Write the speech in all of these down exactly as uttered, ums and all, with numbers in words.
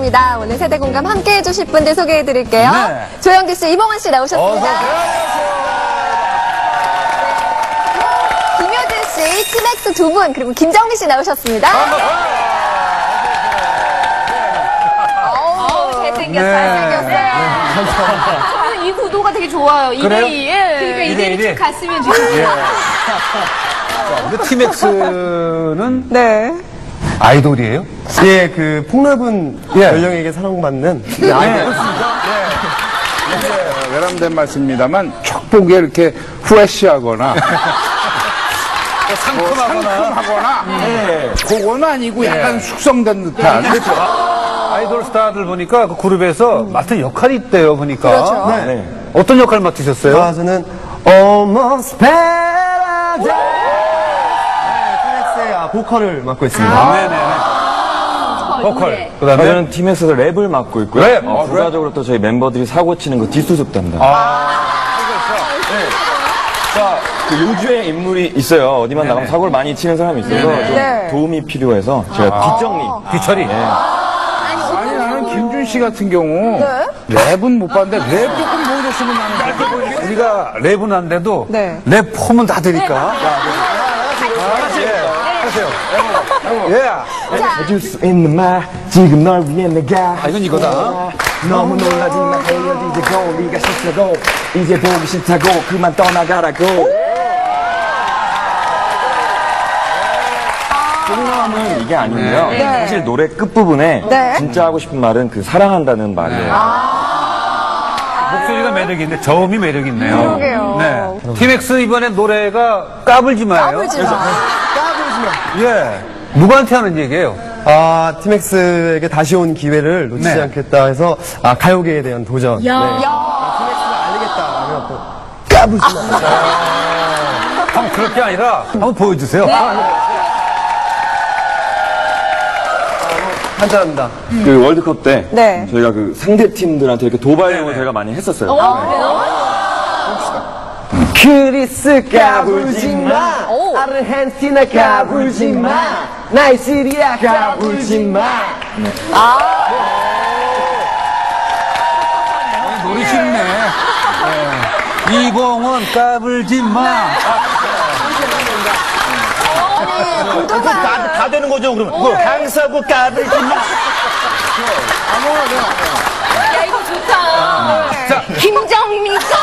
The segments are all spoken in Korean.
반갑습니다. 오늘 세대공감 함께 해주실 분들 소개해드릴게요. 네. 조영기 씨, 이봉환 씨 나오셨습니다. 김효진 씨, 티맥스 두 분, 그리고 김정민 씨 나오셨습니다. 어우, 잘생겼어, 네. 잘생겼어요. 저는 이 구도가 되게 좋아요. 이 대 이. 그러니까 이 대 일이 쭉 갔으면 좋겠어요. 예. 자, 근데 티맥스는 네. 아이돌이에요? 예, 그 폭넓은 예. 연령에게 사랑받는 네, 아이돌. 네. 외람된 말씀입니다만 촉 보기에 이렇게 후레쉬하거나 상큼하거나, 뭐 상큼하거나 네. 그건 아니고 약간 숙성된 듯한. 그렇죠. 아이돌 스타들 보니까 그 그룹에서 맡은 역할이 있대요, 보니까. 그렇죠. 네. 네. 어떤 역할 맡으셨어요? 아, 저는 Almost Paradise. 네, 티맥스의 아, 보컬을 맡고 있습니다. 아, 네네. 보컬. 그 다음에 저는 팀에서 랩을 맡고 있고요. 랩? 어, 부가적으로 또 저희 멤버들이 사고 치는 거 뒷수습 담당. 아, 자, 그 요주에 인물이 있어요. 어디만 나가면 사고를 많이 치는 사람이 있어서 좀 네. 도움이 필요해서 제가 뒷정리. 뒤처리. 네. 아니 나는 김준 씨 같은 경우 네? 랩은 못 봤는데 랩 조금 보여줬으면 나는 짧게 보여줬 우리가 랩은 안 돼도 네. 랩 폼은 다 되니까. 하세요. 예. 해줄 수 있는 말 지금 널 위해 내가. 아, 이건 이거다. 너무 놀라지 마 헤어지자고 네가 싫다고 이제 보기 싫다고 그만 떠나가라고. 속마음은 이게 아니고요. 네. 사실 노래 끝부분에 네. 진짜 하고 싶은 말은 그 사랑한다는 말이에요. 목소리가 매력인데 저음이 매력 있네요. 그러게요. 네. 티맥스 이번에 노래가 까불지 마예요. 까불지 마. 예. 누구한테 하는 얘기예요? 아, 티맥스에게 다시 온 기회를 놓치지 네. 않겠다 해서 아, 가요계에 대한 도전. 야. 네. 아, 티맥스가 알리겠다라면 또 까불지 마. 한번 그럴 게 아니라 한번 보여주세요. 한잔합니다. 그 월드컵 때 네. 저희가 그 상대 팀들한테 이렇게 도발용을 저희가 많이 했었어요. 그리스 까불지 마. 아르헨티나 까불지 마. 나이지리아 까불지 마. 노래 쉽네. 네. 이봉은 까불지 마. 다, 다 되는 거죠, 그러면? 강서구 까불지 마. 야, 이거 좋다. 자, 김정민 씨.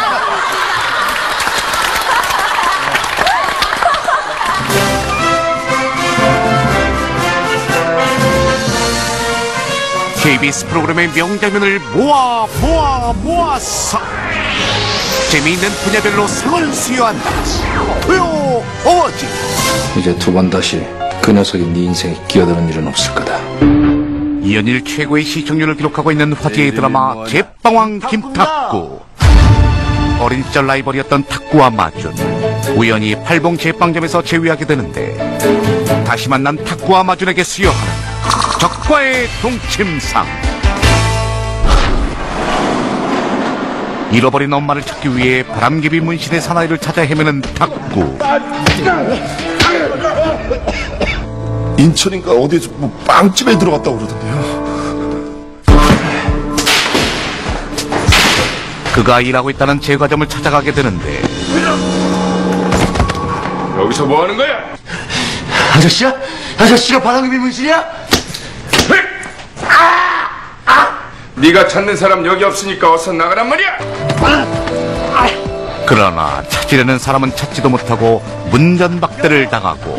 케이비에스 프로그램의 명장면을 모아 모아 모아서 재미있는 분야별로 상을 수여한다. 토요 어워즈. 이제 두 번 다시 그 녀석이 네 인생에 끼어드는 일은 없을 거다. 이연일 최고의 시청률을 기록하고 있는 화제의 드라마 제빵왕 김탁구. 어린 시절 라이벌이었던 탁구와 마준, 우연히 팔봉 제빵점에서 재회하게 되는데 다시 만난 탁구와 마준에게 수여하는 적과의 동침상. 잃어버린 엄마를 찾기 위해 바람개비 문신의 사나이를 찾아 헤매는 탁구. 인천인가 어디에서 뭐 빵집에 들어갔다고 그러던데요. 그가 일하고 있다는 제과점을 찾아가게 되는데 여기서 뭐 하는 거야? 아저씨야? 아저씨가 바람개비 문신이야? 네가 찾는 사람 여기 없으니까 어서 나가란 말이야. 그러나 찾으려는 사람은 찾지도 못하고 문전박대를 당하고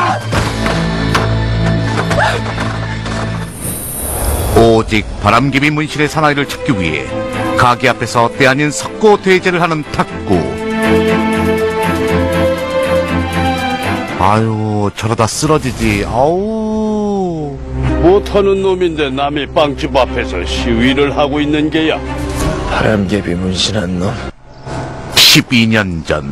오직 바람개비 문신의 사나이를 찾기 위해 가게 앞에서 때 아닌 석고 대제를 하는 탁구. 아유, 저러다 쓰러지지. 아우. 못하는 놈인데 남의 빵집 앞에서 시위를 하고 있는 게야. 바람개비 문신한 놈. 십이 년 전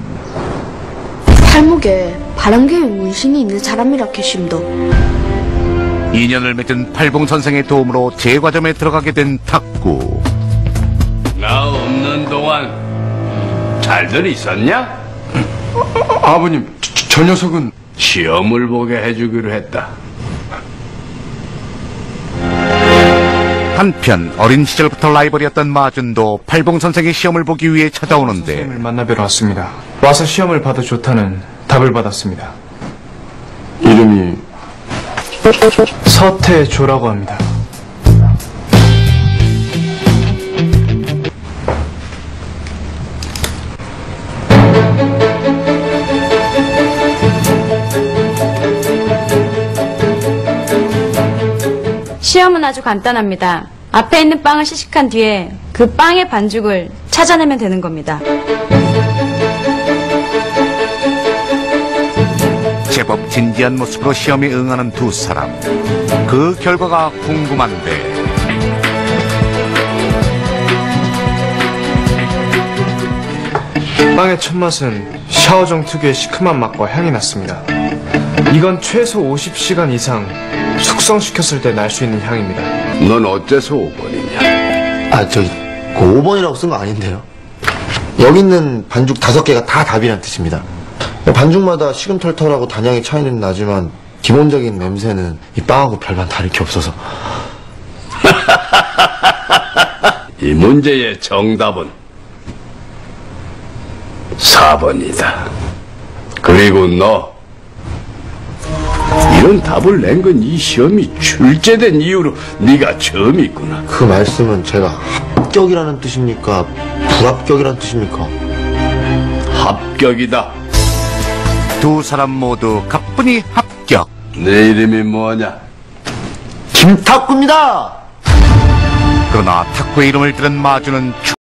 팔목에 바람개비 문신이 있는 사람이라 캐심도. 인연을 맺은 팔봉 선생의 도움으로 제과점에 들어가게 된 탁구. 나 없는 동안 잘들 있었냐? 아버님, 저, 저 녀석은 시험을 보게 해주기로 했다. 한편 어린 시절부터 라이벌이었던 마준도 팔봉 선생의 시험을 보기 위해 찾아오는데 선생님을 만나뵈러 왔습니다. 와서 시험을 봐도 좋다는 답을 받았습니다. 이름이 서태조라고 합니다. 시험은 아주 간단합니다. 앞에 있는 빵을 시식한 뒤에 그 빵의 반죽을 찾아내면 되는 겁니다. 제법 진지한 모습으로 시험에 응하는 두 사람. 그 결과가 궁금한데 빵의 첫 맛은 샤오정 특유의 시큼한 맛과 향이 났습니다. 이건 최소 오십 시간 이상 숙성시켰을 때 날 수 있는 향입니다. 넌 어째서 오 번이냐? 아, 저기, 그 오 번이라고 쓴 거 아닌데요? 여기 있는 반죽 다섯 개가 다 답이란 뜻입니다. 반죽마다 시금털털하고 단향의 차이는 나지만 기본적인 냄새는 이 빵하고 별반 다를 게 없어서. 이 문제의 정답은 사 번이다. 그리고 너 이런 답을 낸 건 이 시험이 출제된 이후로 네가 처음이구나. 그 말씀은 제가 합격이라는 뜻입니까? 불합격이라는 뜻입니까? 합격이다. 두 사람 모두 가뿐히 합격. 내 이름이 뭐냐? 김탁구입니다. 그러나 탁구의 이름을 들은 마주는